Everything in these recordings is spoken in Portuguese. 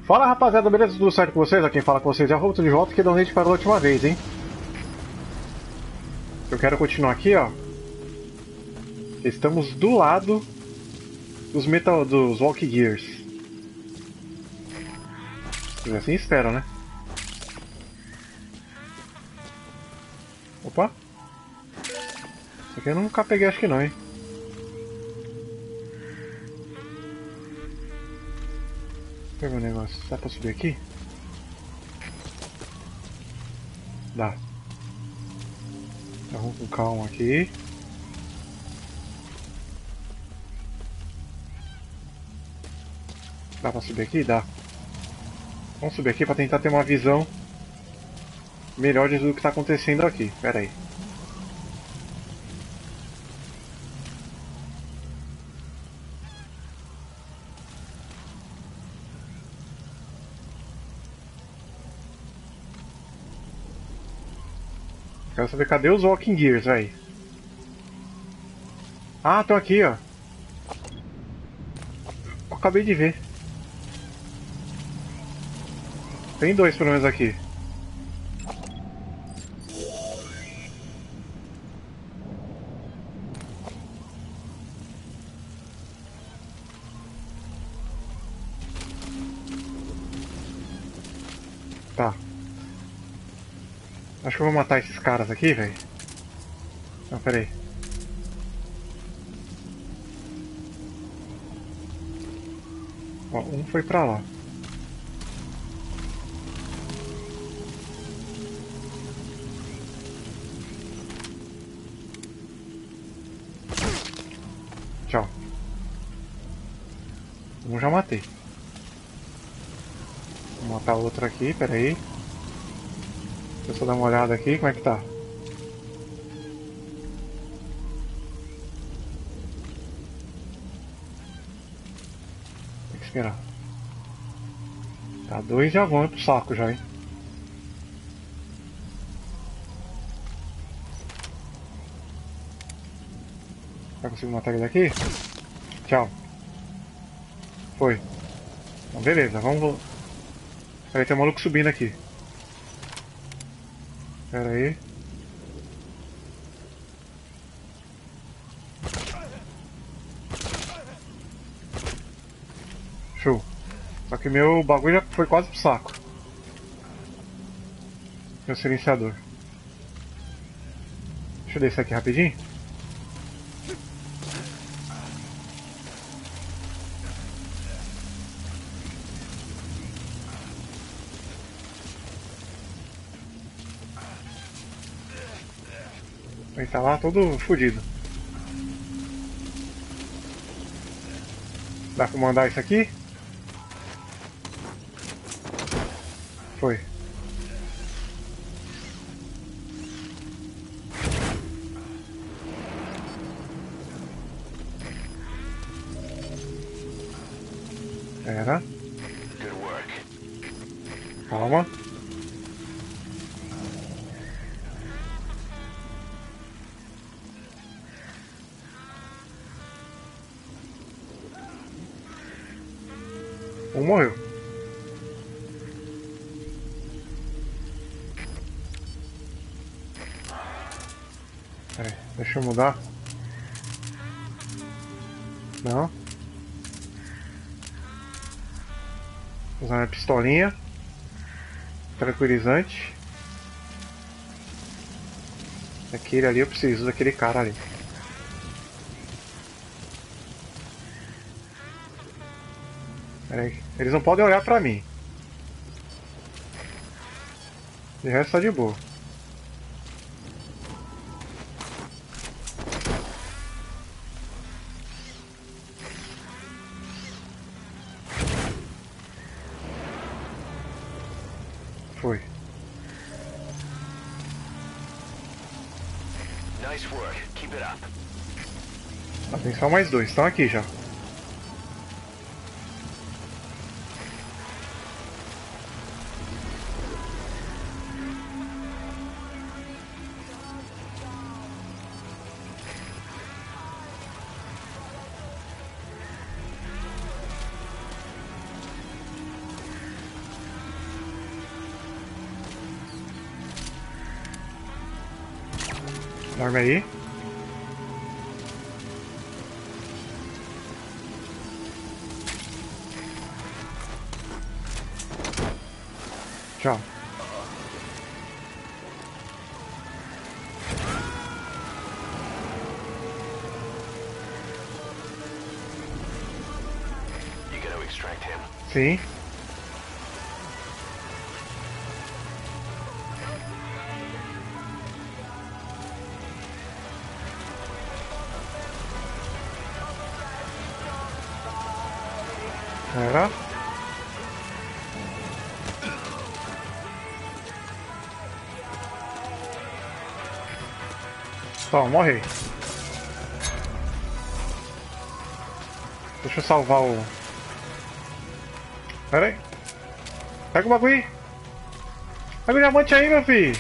Fala rapaziada, beleza? Tudo certo com vocês? Aqui quem fala com vocês é o Roberto de volta, que é de onde a gente parou a última vez, hein? Eu quero continuar aqui, ó. Estamos do lado dos Walk Gears. Assim espero, né? Opa! Isso aqui eu nunca peguei, acho que não, hein? Pega o negócio. Dá pra subir aqui? Dá. Então vamos com calma aqui. Dá pra subir aqui? Dá. Vamos subir aqui pra tentar ter uma visão melhor de tudo que está acontecendo aqui. Pera aí. Quero saber cadê os Walking Gears, velho. Ah, estão aqui, ó. Eu acabei de ver. Tem dois pelo menos aqui. Tá. Acho que eu vou matar esses caras aqui, velho. Não, pera aí. Ó, um foi pra lá. Tchau. Um já matei. Vou matar outro aqui, pera aí. Deixa eu só dar uma olhada aqui, como é que tá? Tem que esperar. Tá, dois já vão pro saco já, hein? Já consigo matar ele daqui? Tchau. Foi. Então, beleza, vamos... Peraí, tem um maluco subindo aqui. Pera aí. Show. Só que meu bagulho já foi quase pro saco. Meu silenciador. Deixa eu descer aqui rapidinho. Ele tá lá todo fodido. Dá pra mandar isso aqui? Foi. Era. Calma. Um morreu. Peraí, deixa eu mudar. Não. Vou usar minha pistolinha. Tranquilizante. Aquele ali eu preciso daquele cara ali. Peraí. Eles não podem olhar pra mim. De resto tá de boa. Foi. Ah, tem só mais dois, estão aqui já. Dorme aí. Tchau. Sim. Era. Toma, morre. Deixa eu salvar o... Pera aí. Pega o bagulho aí. Pega o diamante aí, meu filho.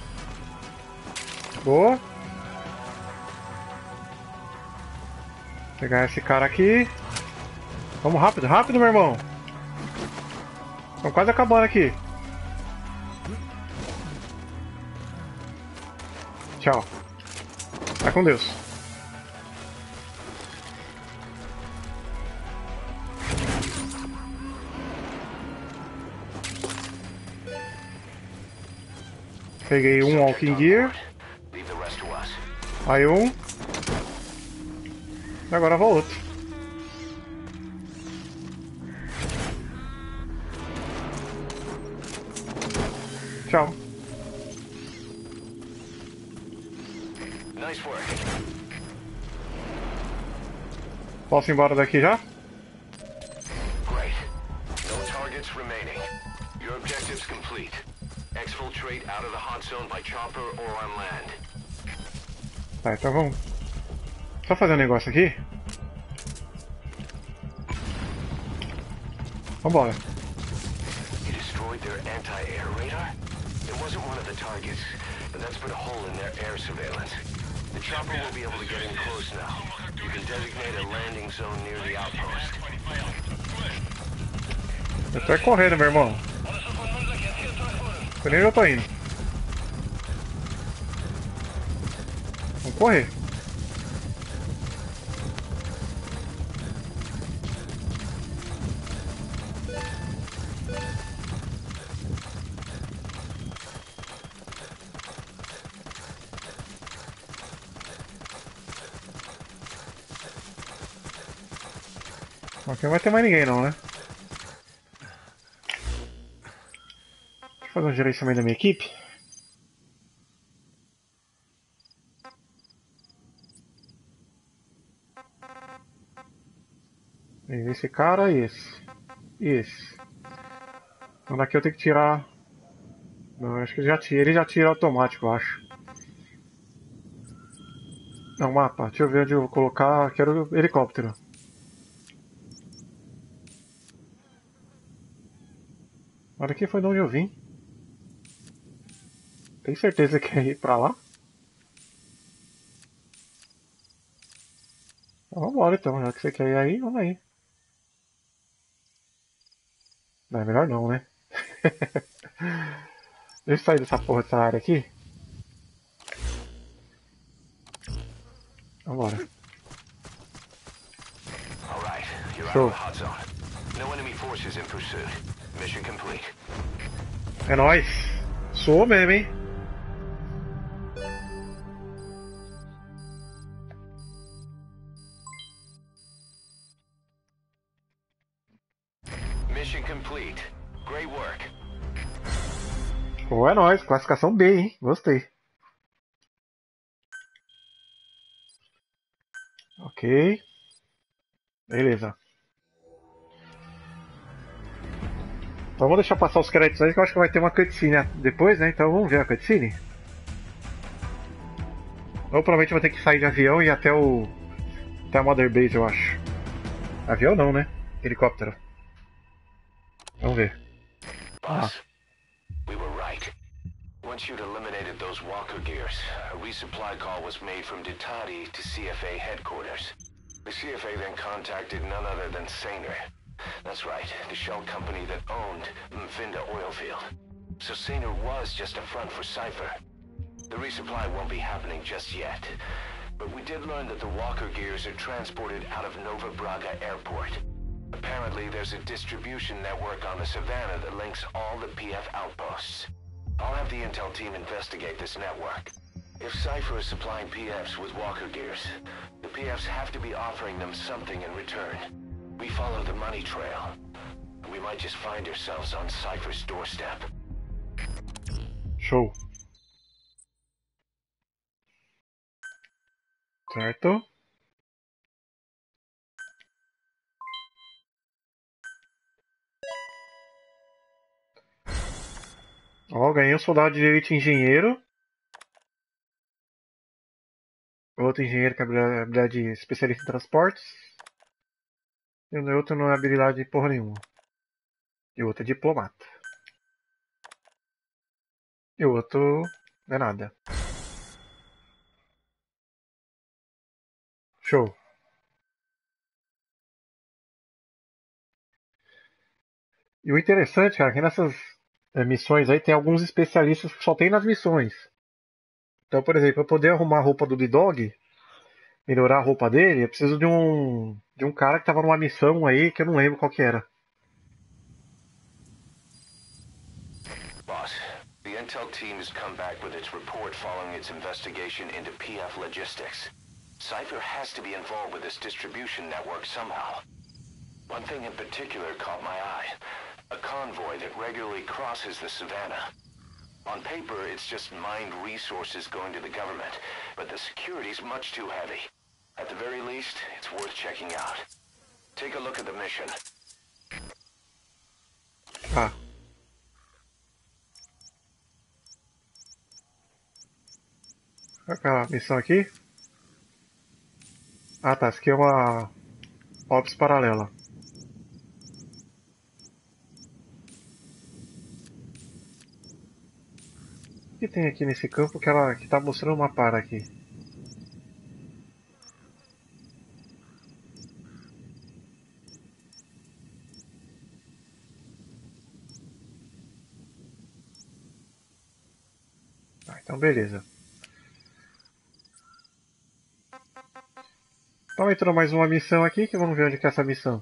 Boa. Vou pegar esse cara aqui. Vamos rápido, rápido, meu irmão. Estamos quase acabando aqui. Tchau. Vai com Deus. Peguei um Walking Gear. Aí um. E agora vai outro. Tchau. Posso ir embora daqui já? Tá, então vamos. Só fazer um negócio aqui. Vambora. It wasn't one of the targets, but that's put a hole in their air surveillance. The chopper will be able to get in close now. You can designate a landing zone near the outpost. Eu tô correndo, meu irmão. Por onde eu tô indo? Vamos correr. Aqui não vai ter mais ninguém não, né? Deixa eu fazer um gerenciamento da minha equipe. Esse cara e esse. E esse. Então daqui eu tenho que tirar... Não, acho que ele já tira automático, eu acho. Não, mapa. Deixa eu ver onde eu vou colocar. Quero o helicóptero. Olha aqui foi de onde eu vim. Tem certeza que quer ir pra lá? Então, vambora então, já que você quer ir aí, vamos aí. Não, é melhor não, né? Deixa eu sair dessa porra dessa área aqui. Vambora. Show. É nóis. Sou mesmo, hein? Mission complete. Great work. Pô, é nóis. Classificação B, hein? Gostei. Ok. Beleza. Então vamos deixar passar os créditos aí que eu acho que vai ter uma cutscene depois, né? Então vamos ver a cutscene. Ou provavelmente vou ter que sair de avião e ir até a Mother Base, eu acho. Avião não, né? Helicóptero. Vamos ver. Boss, we were right. Once you'd eliminated those walker gears, a resupply call was made from Ditati to CFA headquarters. The CFA then contacted none other than Saner. That's right, the shell company that owned Mfinda Oilfield. So Saner was just a front for Cypher. The resupply won't be happening just yet. But we did learn that the walker gears are transported out of Nova Braga Airport. Apparently, there's a distribution network on the Savannah that links all the PF outposts. I'll have the intel team investigate this network. If Cypher is supplying PFs with walker gears, the PFs have to be offering them something in return. We follow the money trail. We might just find ourselves on Cypher's doorstep. Show. Certo. Ó, ganhei um soldado de elite engenheiro. Outro engenheiro com habilidade especialista em transportes. E o outro não é habilidade porra nenhuma. E o outro é diplomata. E o outro não é nada. Show. E o interessante, cara, é que nessas missões aí tem alguns especialistas que só tem nas missões. Então, por exemplo, para poder arrumar a roupa do D-Dog, melhorar a roupa dele, eu preciso de um cara que tava numa missão aí que eu não lembro qual que era. Boss, the intel team has come back with its report following its investigation into PF logistics. Cypher has to be involved with this distribution network somehow. One thing in particular caught my eye. A convoy that regularly crosses the Savannah. On paper, it's just mined resources going to the government, but the security's much too heavy. At the very least, it's worth checking out. Take a look at the mission. Ah. Qual é a missão aqui? Ah tá, essa aqui é uma Ops paralela. O que tem aqui nesse campo que tá mostrando uma para aqui? Ah, então beleza. Então entrou mais uma missão aqui, que vamos ver onde que é essa missão.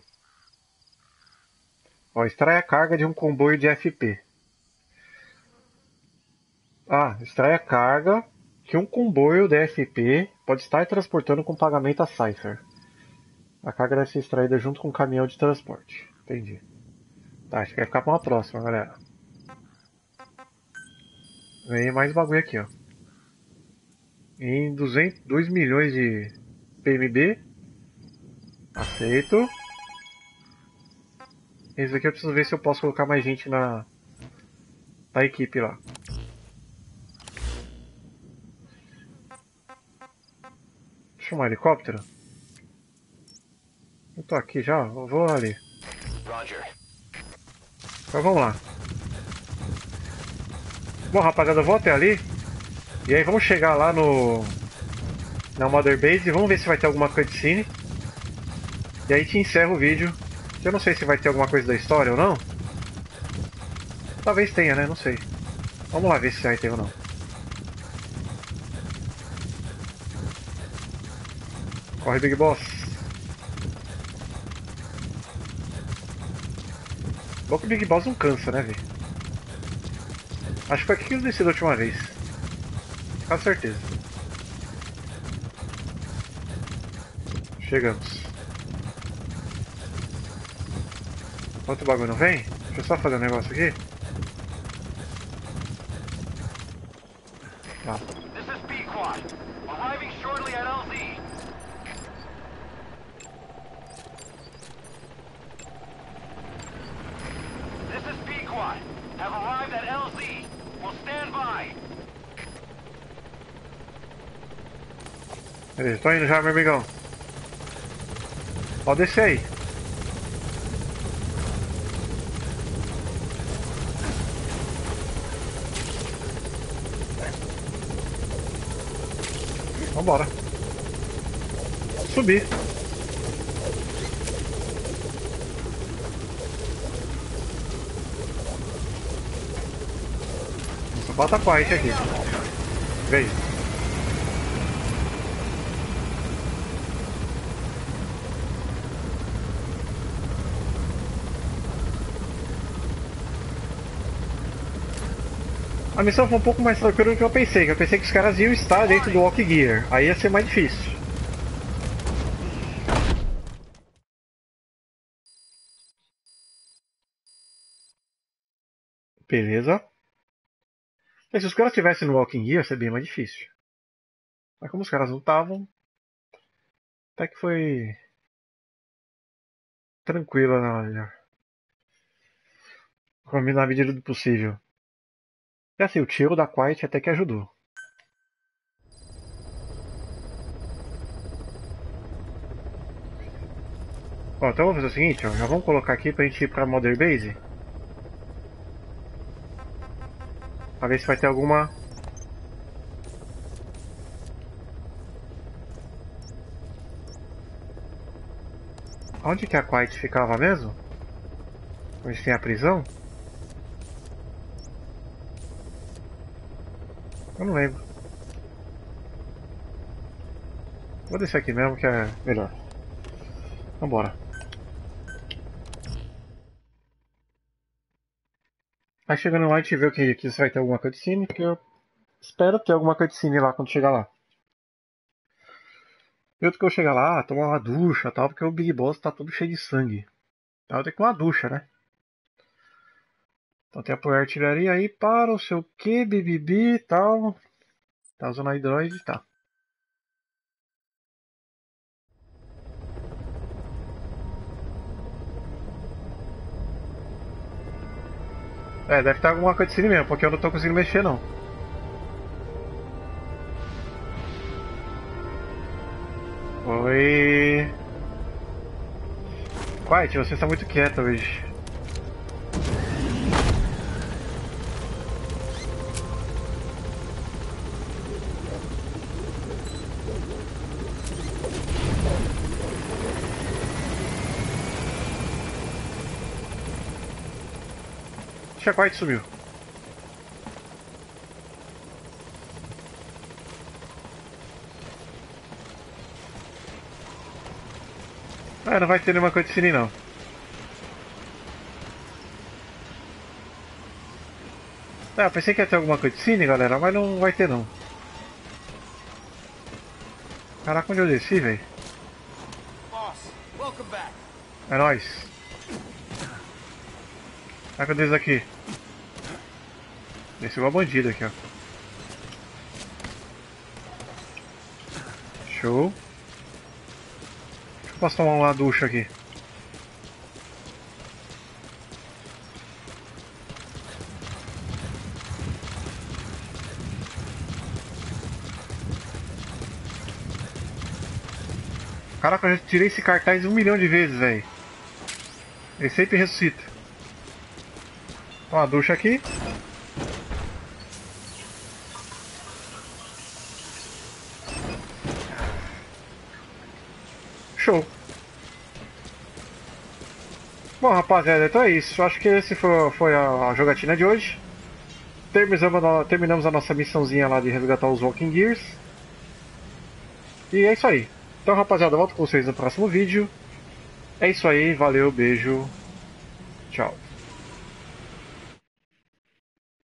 Ó, extrai a carga de um comboio de FP. Ah, extrai a carga que um comboio de FP pode estar transportando com pagamento a Cypher. A carga deve ser extraída junto com um caminhão de transporte. Entendi. Tá, acho que vai ficar pra uma próxima, galera. Ganhei mais bagulho aqui, ó. Em 2 milhões de PMB. Aceito. Esse aqui eu preciso ver se eu posso colocar mais gente na equipe lá. Deixa eu chamar um helicóptero. Eu tô aqui já, eu vou ali. Roger. Então vamos lá. Bom, rapaziada, eu vou até ali. E aí vamos chegar lá na Mother Base e vamos ver se vai ter alguma cutscene. E aí te encerro o vídeo. Eu não sei se vai ter alguma coisa da história ou não. Talvez tenha, né? Não sei. Vamos lá ver se vai ter ou não. Corre, Big Boss. Bom que o Big Boss não cansa, né, velho? Acho que foi aqui que eu desci da última vez. Com certeza. Chegamos. Outro bagulho não vem? Deixa eu só fazer um negócio aqui. Tá. This is B-Quad. Arriving shortly at LZ. This is B-Quad. Have arrived at LZ. Will stand by. Beleza, tô indo já, meu amigão. Pode descer aí. Vambora. Subir. Só falta a parte aqui. Veio. A missão foi um pouco mais tranquila do que eu pensei. Eu pensei que os caras iam estar dentro do Walk Gear. Aí ia ser mais difícil. Beleza. E se os caras estivessem no Walking Gear, ia ser bem mais difícil. Mas como os caras não estavam, até que foi tranquila na medida do possível. E assim, o tiro da Quiet até que ajudou. Ó, então vamos fazer o seguinte, ó, já vamos colocar aqui pra gente ir pra Mother Base. Pra ver se vai ter alguma... Onde que a Quiet ficava mesmo? Onde tem a prisão? Eu não lembro. Vou descer aqui mesmo que é melhor. Vambora. Aí chegando lá a gente vê o que se vai ter alguma cutscene, porque eu espero ter alguma cutscene lá quando chegar lá. E outro que eu chegar lá, tomar uma ducha e tal, porque o Big Boss tá todo cheio de sangue. Então eu tenho que tomar uma ducha, né? Então tem apoio artilharia aí para o seu que, bibibi e tal. Tá usando a Android, tá. É, deve estar alguma cutscene mesmo, porque eu não tô conseguindo mexer não. Oi. Quiet, você está muito quieta hoje. Deixa a Quiet sumiu. Ah, não vai ter nenhuma cutscene não. Ah, pensei que ia ter alguma cutscene, galera, mas não vai ter não. Caraca, onde eu desci, velho? É nóis. Como é que eu desço aqui? Desci igual bandido aqui, ó. Show. Posso tomar uma ducha aqui? Caraca, eu já tirei esse cartaz 1 milhão de vezes, velho. Ele sempre ressuscita. Toma uma ducha aqui. Show. Bom, rapaziada, então é isso. Eu acho que esse foi a jogatina de hoje. Terminamos a nossa missãozinha lá de resgatar os Walking Gears. E é isso aí. Então, rapaziada, volto com vocês no próximo vídeo. É isso aí, valeu, beijo, tchau.